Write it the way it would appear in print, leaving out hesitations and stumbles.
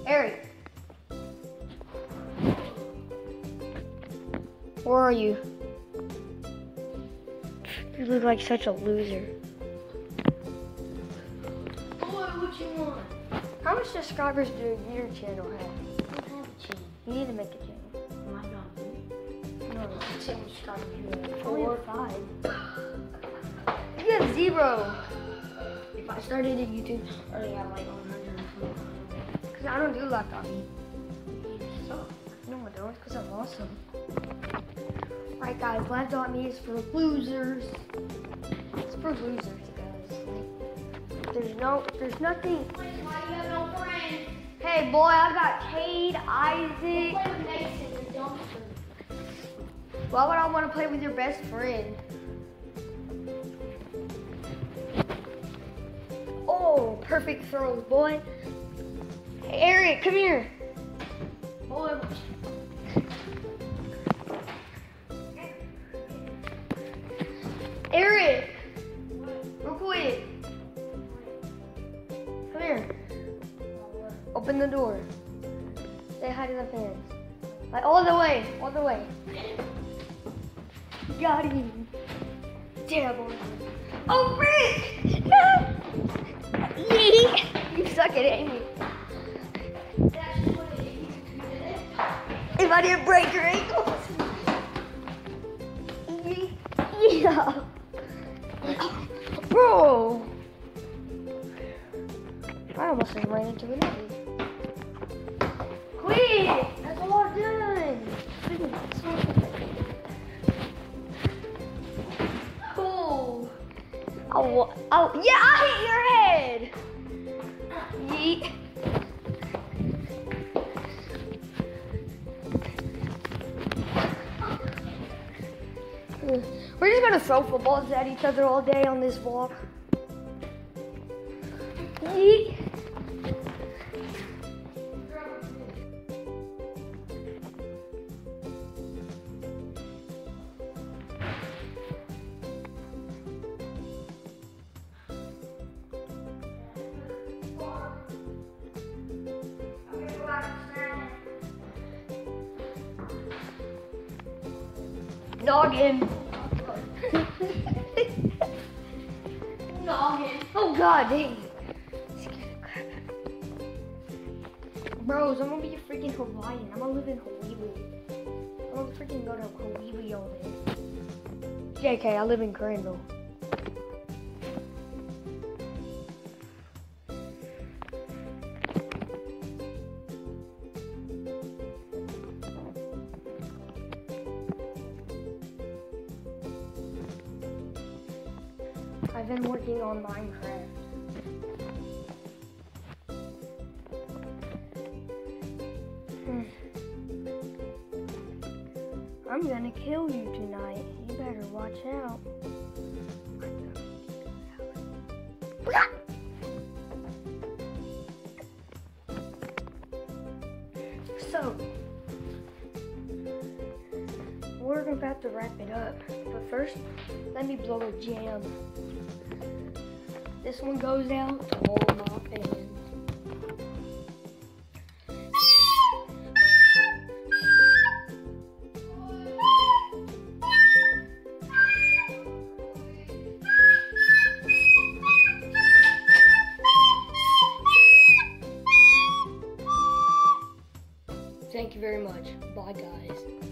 Eric. Where are you? You look like such a loser. Boy, what you want? How much subscribers do your channel have? I don't have a channel. You need to make a channel. Am I not good? No, Let's see how much subscribers you have. only 4. have 5. You have 0. If I started a YouTube, I already have like 120. Because I don't do laptop. You suck. No, I don't. Because I'm awesome. Alright, guys. Laptop.me is for losers. It's for losers, guys. There's nothing. Why do you have no friends? Hey, boy, I got Cade, Isaac. Play with Mason, the dumpster. Why would I want to play with your best friend? Oh, perfect throws, boy. Hey, Eric, come here. Boy, Eric, real quick. Come here. Open the door. Say hi to the fans. Like all the way, all the way. Got him. Terrible. Oh, Rick! Yeet. You suck at aiming. that's what it is. If I didn't break your ankles. Yeah. Bro. I almost just ran into an enemy. Quit! That's all I've done. Oh. Oh, yeah, I hit your head. Yeet. We're just gonna throw footballs at each other all day on this walk. Yeet. Noggin. Noggin. Oh god dang. Scared the crap out of me. Bros, I'm gonna be a freaking Hawaiian. I'm gonna live in Hawaii. I'm gonna freaking go to Hawaii all day. JK, I live in Granville. I've been working on Minecraft. I'm gonna kill you tonight. You better watch out. So, we're about to wrap it up. But first, let me blow a jam. This one goes out to all my fans. Thank you very much. Bye, guys.